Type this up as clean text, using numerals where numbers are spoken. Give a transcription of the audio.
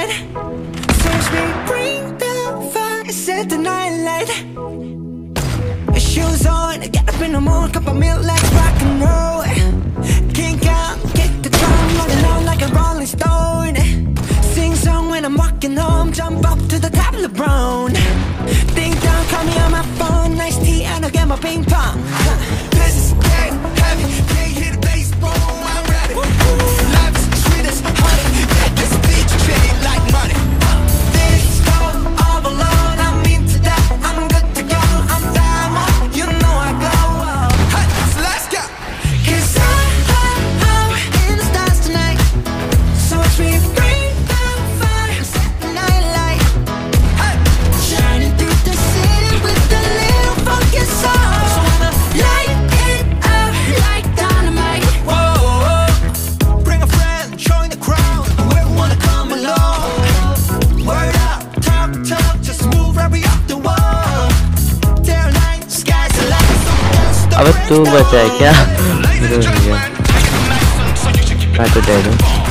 night. So watch me bring the fire, set the night light. Shoes on, get up in the morning, cup of milk, let's rock and roll. Kink out, kick the drum, rolling on like a rolling stone. Sing song when I'm walking home, jump up to the top of the brown. Ding dong, call me on my phone, nice tea and I'll get my ping pong. This is getting heavy, can't hear the bass, boom, I'm ready. Life is sweet as honey, get this beach shade like money. This all alone, I'm into that, I'm good to go, I'm down, you know I go. Hey, so let's go. 'Cause I'm in the stars tonight, so watch me bring the fire, set the night light. Hey, shining through the city with a little funky soul. So I'ma light it up like dynamite. Whoa, bring a friend, join the crowd, whoever wanna come along. Word up, talk, just move right up the wall. Day or night, sky's the limit, so अब तू बचा है क्या? तो दे दो